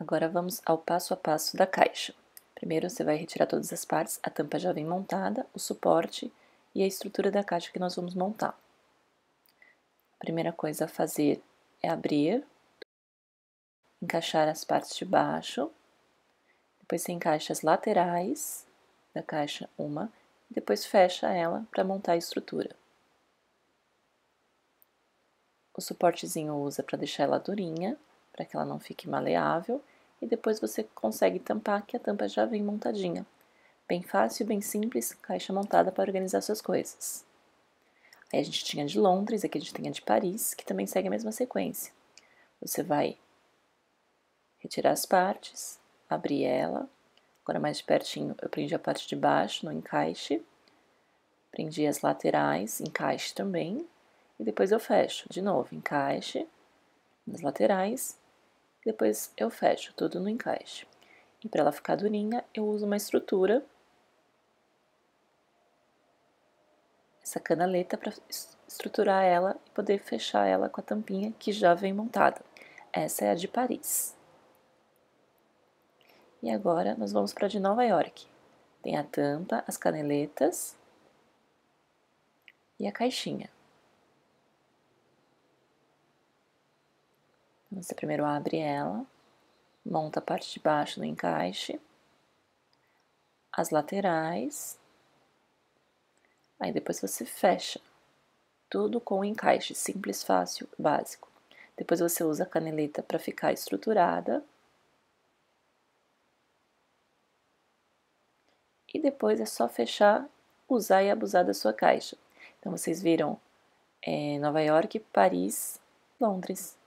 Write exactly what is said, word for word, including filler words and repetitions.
Agora vamos ao passo a passo da caixa. Primeiro você vai retirar todas as partes, a tampa já vem montada, o suporte e a estrutura da caixa que nós vamos montar. A primeira coisa a fazer é abrir, encaixar as partes de baixo, depois você encaixa as laterais da caixa uma, e depois fecha ela para montar a estrutura. O suportezinho usa para deixar ela durinha, para que ela não fique maleável, e depois você consegue tampar, que a tampa já vem montadinha. Bem fácil, bem simples, caixa montada para organizar suas coisas. Aí a gente tinha de Londres, aqui a gente tem a de Paris, que também segue a mesma sequência. Você vai retirar as partes, abrir ela, agora mais de pertinho eu prendi a parte de baixo no encaixe, prendi as laterais, encaixe também, e depois eu fecho de novo, encaixe nas laterais, depois eu fecho tudo no encaixe. E para ela ficar durinha, eu uso uma estrutura, essa canaleta, para estruturar ela e poder fechar ela com a tampinha que já vem montada. Essa é a de Paris. E agora nós vamos para a de Nova York. Tem a tampa, as caneletas e a caixinha. Você primeiro abre ela, monta a parte de baixo no encaixe, as laterais, aí depois você fecha tudo com o encaixe simples, fácil, básico. Depois você usa a caneleta para ficar estruturada. E depois é só fechar, usar e abusar da sua caixa. Então vocês viram é, Nova York, Paris, Londres.